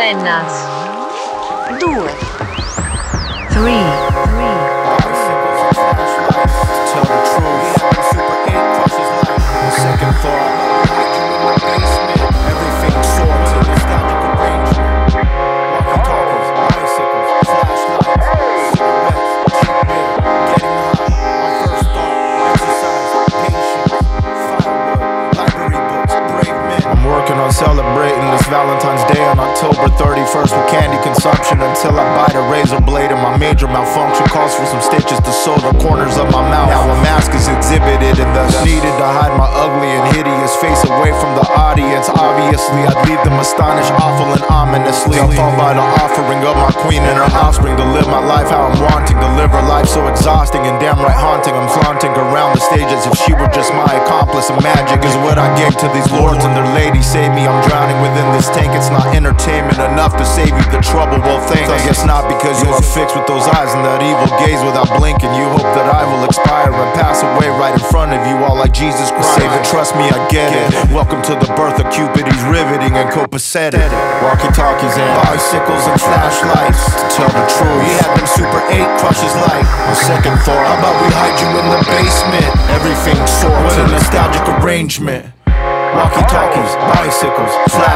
Pennas. 2. 3. Tell the truth. Super 8 crushes life. Second thought. Basement. Everything sorted. Nostalgic arrangement. Walkie-talkies, bicycles, flashlights, cigarettes, cheap beer, getting high. My first thought. Exercise, patience, firewood, library books, brave men. I'm working on celebrating this Valentine's Day on October 31st with candy consumption until I bite a razor blade and my major malfunction calls for some stitches to sew the corners of my mouth. Now a mask is exhibited and thus needed to hide my ugly and hideous face away from the audience. Obviously I'd leave them astonished, awful and ominously. I'll fall by the offering of my queen and her offspring to live my life how I'm wanting to live her life so exhausting and damn right haunting. I'm flaunting around the stage as if she were just my accomplice, and magic is what I gave to these lords and their ladies. Save me, I'm drowning within this tank. It's not entertainment enough to save you the trouble. Well, thanks. I guess not, because you are fixed with those eyes and that evil gaze without blinking. You hope that I will expire and pass away right in front of you, all like Jesus Christ. Save it, trust me, I get it. Welcome to the birth of Cupid. He's riveting and copacetic. Walkie-talkies and bicycles and flashlights. To tell the truth, you had them Super 8 crushes like. On second thought, how about we hide you in the basement? Everything sorted with a nostalgic arrangement. Walkie-talkies, bicycles, flashlights.